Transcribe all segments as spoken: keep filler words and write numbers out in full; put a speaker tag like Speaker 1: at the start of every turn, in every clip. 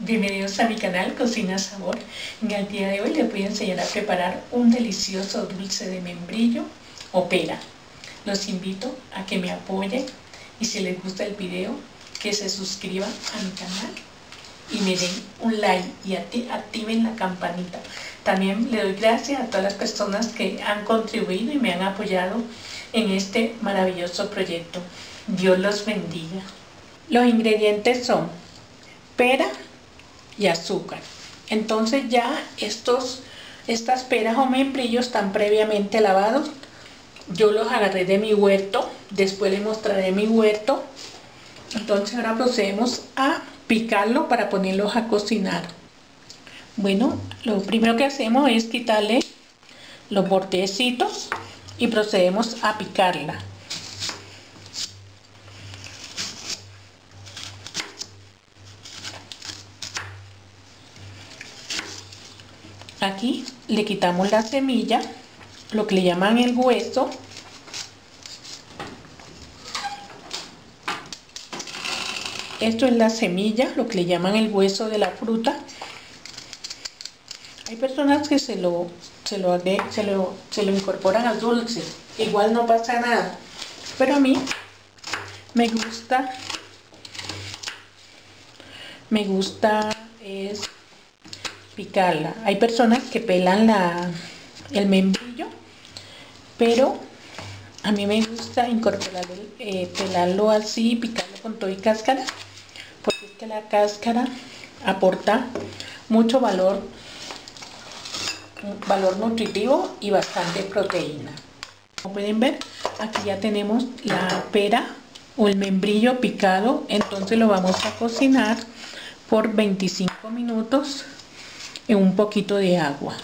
Speaker 1: Bienvenidos a mi canal Cocina Sabor. En el día de hoy les voy a enseñar a preparar un delicioso dulce de membrillo o pera. Los invito a que me apoyen y si les gusta el video que se suscriban a mi canal y me den un like y activen la campanita. También le doy gracias a todas las personas que han contribuido y me han apoyado en este maravilloso proyecto. Dios los bendiga. Los ingredientes son pera y azúcar. Entonces ya estos, estas peras o membrillos están previamente lavados. Yo los agarré de mi huerto, después les mostraré mi huerto. Entonces ahora procedemos a picarlo para ponerlos a cocinar. Bueno, lo primero que hacemos es quitarle los bordecitos y procedemos a picarla. Aquí le quitamos la semilla, lo que le llaman el hueso. Esto es la semilla, lo que le llaman el hueso de la fruta. Hay personas que se lo, se lo, se lo, se lo incorporan al dulce, igual no pasa nada, pero a mí me gusta, me gusta es picarla. Hay personas que pelan la, el membrillo, pero a mí me gusta incorporar el, eh, pelarlo así, picarlo con todo y cáscara, porque es que la cáscara aporta mucho valor, valor nutritivo y bastante proteína. Como pueden ver, aquí ya tenemos la pera o el membrillo picado, entonces lo vamos a cocinar por veinticinco minutos en un poquito de agua.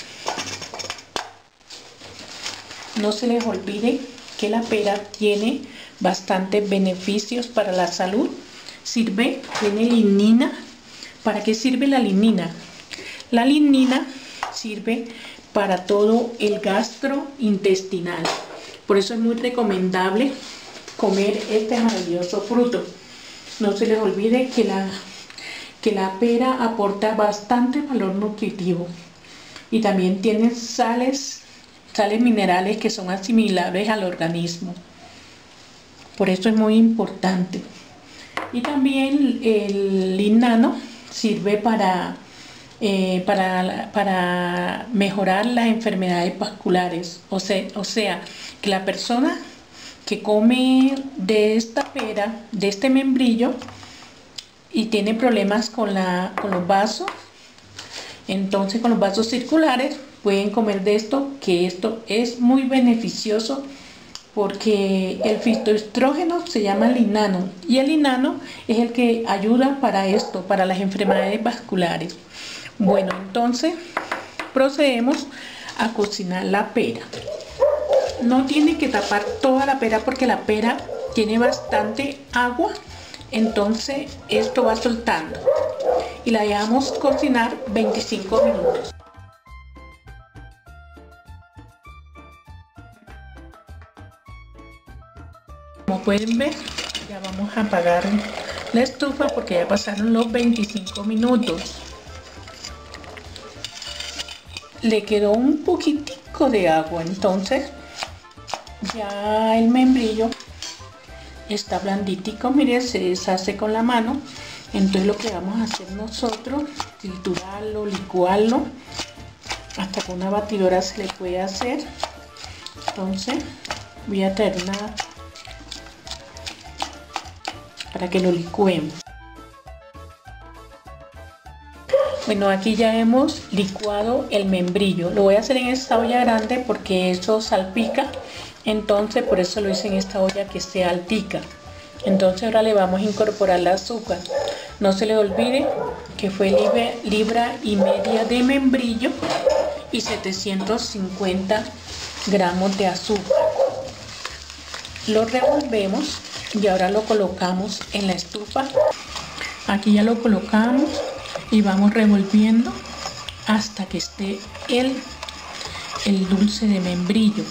Speaker 1: No se les olvide que la pera tiene bastantes beneficios para la salud. Sirve, tiene lignina. ¿Para qué sirve la lignina? La lignina sirve para todo el gastrointestinal. Por eso es muy recomendable comer este maravilloso fruto. No se les olvide que la que la pera aporta bastante valor nutritivo y también tiene sales, sales minerales que son asimilables al organismo. Por eso es muy importante. Y también el lignano sirve para, eh, para, para mejorar las enfermedades vasculares. O sea, o sea, que la persona que come de esta pera, de este membrillo, y tiene problemas con, la, con los vasos, entonces con los vasos circulares pueden comer de esto, que esto es muy beneficioso porque el fitoestrógeno se llama lignano y el lignano es el que ayuda para esto, para las enfermedades vasculares. Bueno, entonces procedemos a cocinar la pera. No tiene que tapar toda la pera porque la pera tiene bastante agua. Entonces esto va soltando y la dejamos cocinar veinticinco minutos. Como pueden ver, ya vamos a apagar la estufa porque ya pasaron los veinticinco minutos. Le quedó un poquitico de agua, entonces ya el membrillo está blanditico, mire, se deshace con la mano. Entonces lo que vamos a hacer nosotros, triturarlo, licuarlo, hasta con una batidora se le puede hacer. Entonces voy a traer una para que lo licuemos. Bueno, aquí ya hemos licuado el membrillo. Lo voy a hacer en esta olla grande porque eso salpica. Entonces por eso lo hice en esta olla que esté altica. Entonces ahora le vamos a incorporar el azúcar. No se le olvide que fue libra, libra y media de membrillo y setecientos cincuenta gramos de azúcar. Lo revolvemos y ahora lo colocamos en la estufa. Aquí ya lo colocamos y vamos revolviendo hasta que esté el, el dulce de membrillo.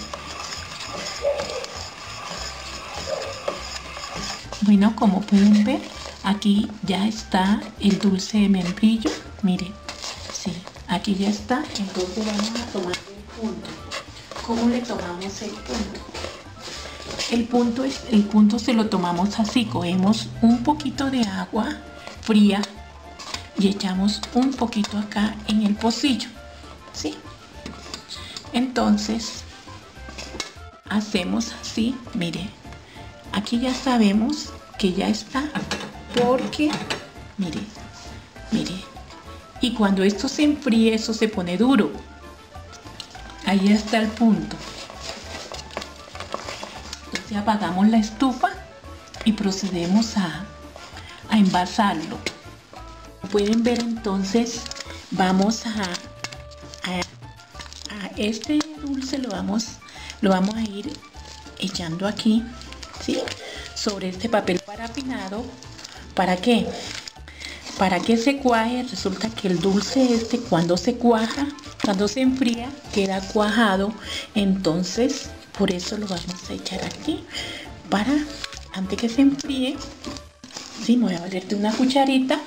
Speaker 1: Bueno, como pueden ver, Aquí ya está el dulce de membrillo, miren, sí, aquí ya está. Entonces vamos a tomar el punto. ¿Cómo le tomamos el punto? El punto, es, el punto se lo tomamos así, cogemos un poquito de agua fría y echamos un poquito acá en el pocillo, ¿sí? Entonces hacemos así, mire, aquí ya sabemos que ya está, porque, mire, mire, y cuando esto se enfríe, eso se pone duro. Ahí está el punto. Entonces apagamos la estufa y procedemos a, a envasarlo. Como pueden ver, entonces vamos a, a, a este dulce lo vamos, lo vamos a ir echando aquí, ¿sí? Sobre este papel parafinado. ¿Para qué? Para que se cuaje. Resulta que el dulce este, cuando se cuaja, cuando se enfría, queda cuajado. Entonces por eso lo vamos a echar aquí, para antes que se enfríe. Sí, me voy a valer de una cucharita.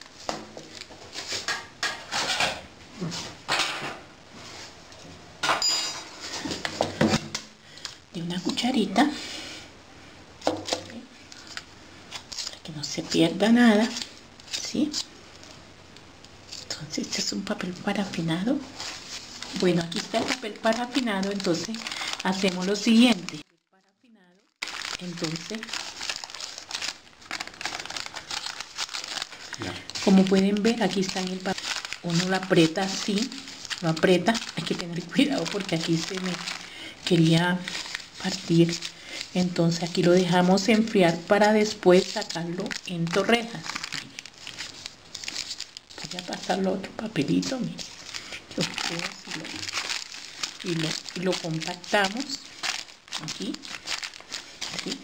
Speaker 1: De una cucharita, para que no se pierda nada, ¿sí? Entonces este es un papel parafinado. Bueno, aquí está el papel parafinado. Entonces hacemos lo siguiente. Entonces, como pueden ver, aquí está en el papel. Uno lo aprieta así, lo aprieta. Hay que tener cuidado porque aquí se me quería partir. Entonces aquí lo dejamos enfriar para después sacarlo en torrejas. Voy a pasarlo a otro papelito, miren. Y lo, y lo compactamos aquí, ¿sí?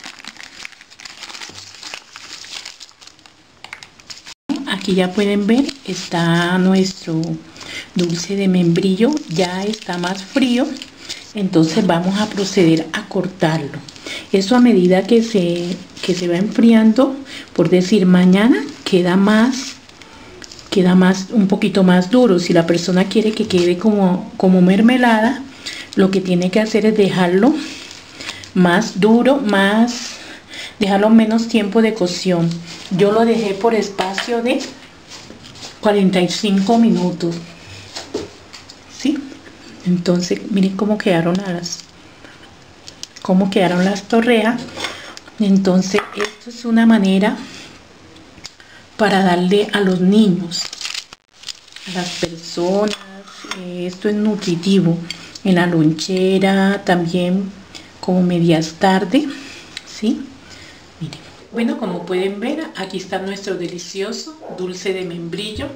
Speaker 1: Aquí ya pueden ver, está nuestro dulce de membrillo, ya está más frío. Entonces vamos a proceder a cortarlo. Eso a medida que se, que se va enfriando, por decir, mañana queda más, queda más, un poquito más duro. Si la persona quiere que quede como, como mermelada, lo que tiene que hacer es dejarlo más duro, más, dejarlo menos tiempo de cocción. Yo lo dejé por espacio de cuarenta y cinco minutos, ¿sí? Entonces miren cómo quedaron las, cómo quedaron las torrejas. Entonces esto es una manera para darle a los niños, a las personas, eh, esto es nutritivo, en la lonchera, también como medias tarde, ¿sí? Miren. Bueno, como pueden ver, aquí está nuestro delicioso dulce de membrillo.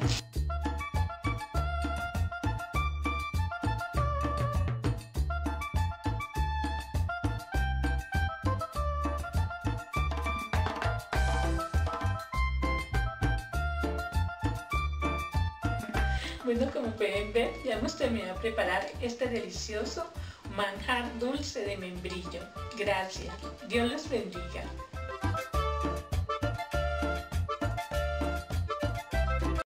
Speaker 1: Bueno, como pueden ver, ya hemos terminado de preparar este delicioso manjar dulce de membrillo. Gracias. Dios los bendiga.